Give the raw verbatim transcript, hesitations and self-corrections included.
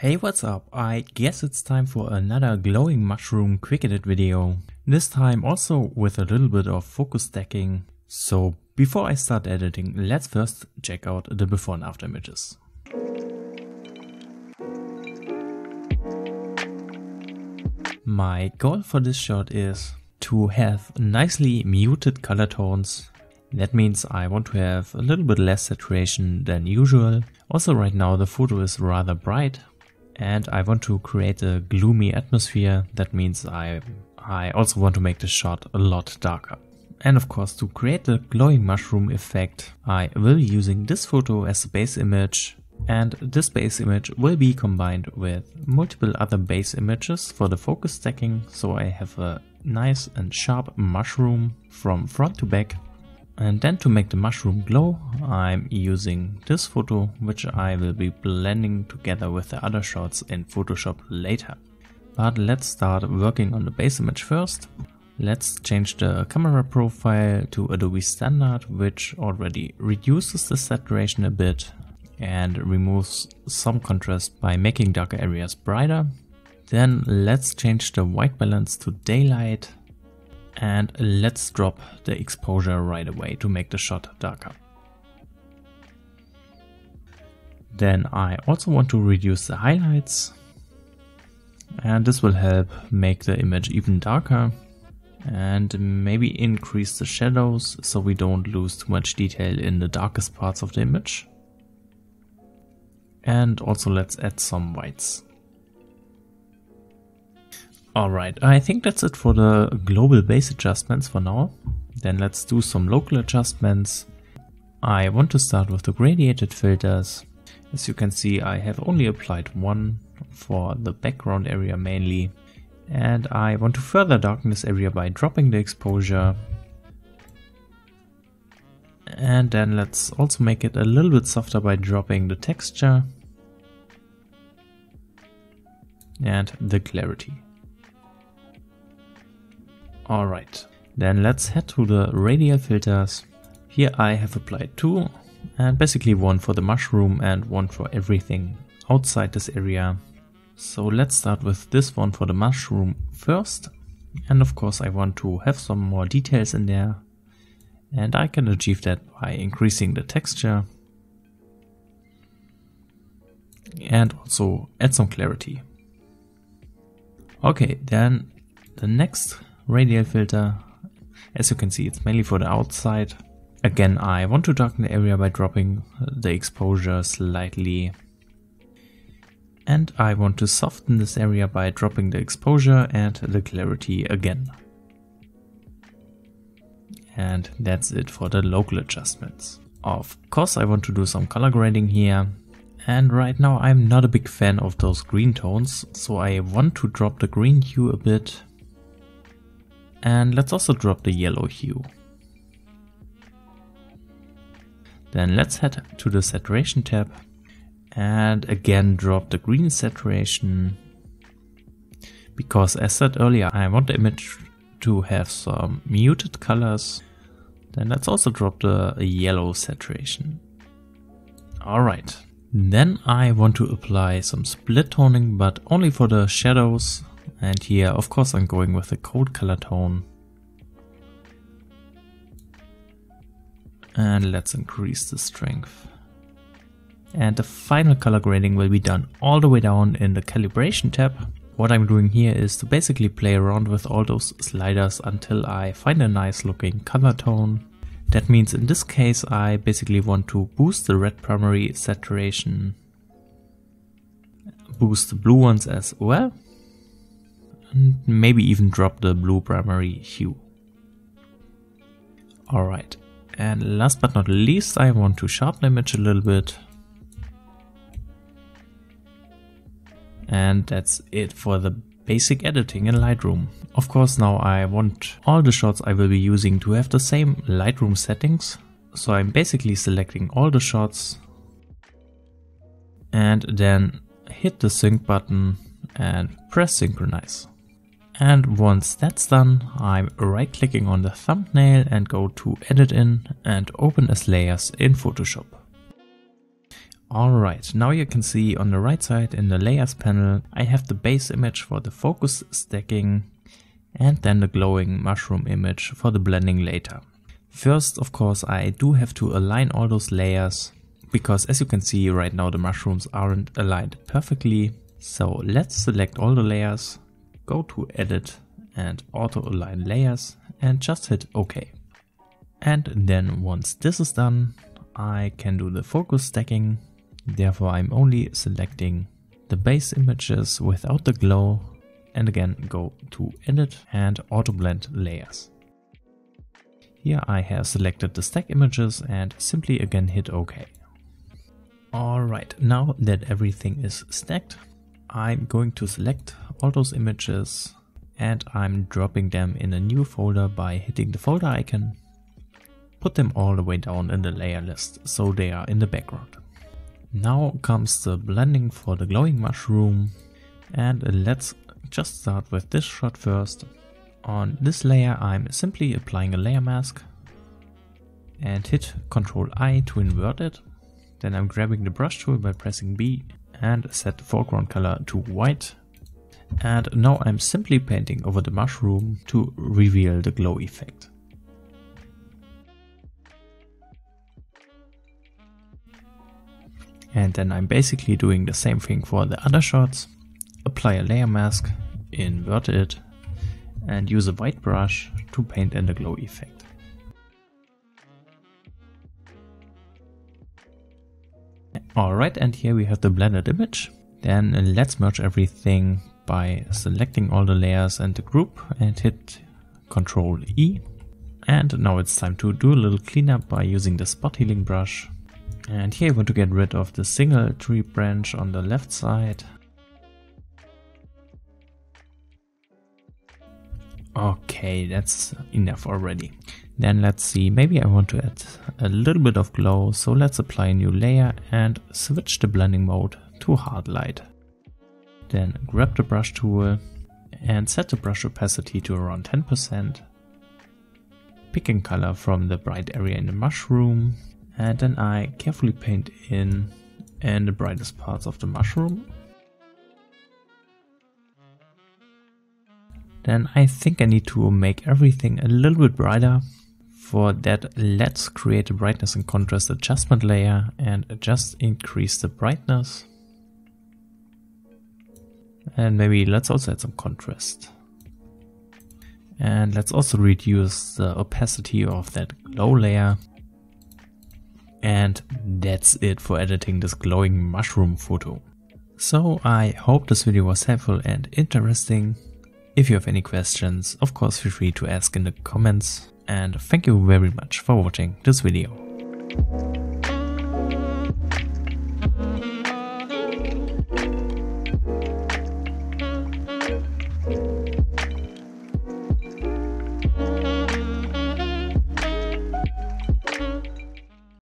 Hey, what's up? I guess it's time for another glowing mushroom quick edit video. This time also with a little bit of focus stacking. So before I start editing, let's first check out the before and after images. My goal for this shot is to have nicely muted color tones. That means I want to have a little bit less saturation than usual. Also right now the photo is rather bright. And I want to create a gloomy atmosphere. That means I, I also want to make the shot a lot darker. And of course, to create the glowing mushroom effect, I will be using this photo as the base image. And this base image will be combined with multiple other base images for the focus stacking. So I have a nice and sharp mushroom from front to back. And then to make the mushroom glow, I'm using this photo, which I will be blending together with the other shots in Photoshop later. But let's start working on the base image first. Let's change the camera profile to Adobe Standard, which already reduces the saturation a bit and removes some contrast by making darker areas brighter. Then let's change the white balance to daylight. And let's drop the exposure right away to make the shot darker. Then I also want to reduce the highlights. And this will help make the image even darker. And maybe increase the shadows so we don't lose too much detail in the darkest parts of the image. And also let's add some whites. Alright, I think that's it for the global base adjustments for now. Then let's do some local adjustments. I want to start with the gradiated filters. As you can see, I have only applied one for the background area mainly. And I want to further darken this area by dropping the exposure. And then let's also make it a little bit softer by dropping the texture and the clarity. Alright, then let's head to the radial filters. Here I have applied two, and basically one for the mushroom and one for everything outside this area. So let's start with this one for the mushroom first. And of course I want to have some more details in there. And I can achieve that by increasing the texture. And also add some clarity. Okay, then the next radial filter, as you can see, it's mainly for the outside. Again, I want to darken the area by dropping the exposure slightly. And I want to soften this area by dropping the exposure and the clarity again. And that's it for the local adjustments. Of course, I want to do some color grading here. And right now I'm not a big fan of those green tones, so I want to drop the green hue a bit. And let's also drop the yellow hue. Then let's head to the saturation tab and again drop the green saturation. Because as said earlier, I want the image to have some muted colors. Then let's also drop the yellow saturation. Alright, then I want to apply some split toning, but only for the shadows. And here, of course, I'm going with a cold color tone. And let's increase the strength. And the final color grading will be done all the way down in the calibration tab. What I'm doing here is to basically play around with all those sliders until I find a nice looking color tone. That means in this case, I basically want to boost the red primary saturation, boost the blue ones as well. And maybe even drop the blue primary hue. Alright, and last but not least, I want to sharpen the image a little bit. And that's it for the basic editing in Lightroom. Of course, now I want all the shots I will be using to have the same Lightroom settings. So I'm basically selecting all the shots and then hit the sync button and press synchronize. And once that's done, I'm right clicking on the thumbnail and go to edit in and open as layers in Photoshop. Alright, now you can see on the right side in the layers panel, I have the base image for the focus stacking and then the glowing mushroom image for the blending later. First, of course, I do have to align all those layers because as you can see right now the mushrooms aren't aligned perfectly. So let's select all the layers, go to edit and auto align layers and just hit OK. And then once this is done, I can do the focus stacking. Therefore I'm only selecting the base images without the glow and again go to edit and auto blend layers. Here I have selected the stack images and simply again hit OK. Alright, now that everything is stacked, I'm going to select all those images and I'm dropping them in a new folder by hitting the folder icon. Put them all the way down in the layer list so they are in the background. Now comes the blending for the glowing mushroom, and let's just start with this shot first. On this layer I'm simply applying a layer mask and hit control I to invert it. Then I'm grabbing the brush tool by pressing B and set the foreground color to white. And now I'm simply painting over the mushroom to reveal the glow effect. And then I'm basically doing the same thing for the other shots. Apply a layer mask, invert it, and use a white brush to paint in the glow effect. Alright, and here we have the blended image. Then let's merge everything by selecting all the layers and the group and hit control E. And now it's time to do a little cleanup by using the spot healing brush. And here I want to get rid of the single tree branch on the left side. Okay, that's enough already. Then let's see, maybe I want to add a little bit of glow, so let's apply a new layer and switch the blending mode to hard light. Then grab the brush tool and set the brush opacity to around ten percent. Pick a color from the bright area in the mushroom. And then I carefully paint in in the brightest parts of the mushroom. Then I think I need to make everything a little bit brighter. For that, let's create a brightness and contrast adjustment layer and just increase the brightness. And maybe let's also add some contrast. And let's also reduce the opacity of that glow layer. And that's it for editing this glowing mushroom photo. So I hope this video was helpful and interesting. If you have any questions, of course feel free to ask in the comments. And thank you very much for watching this video.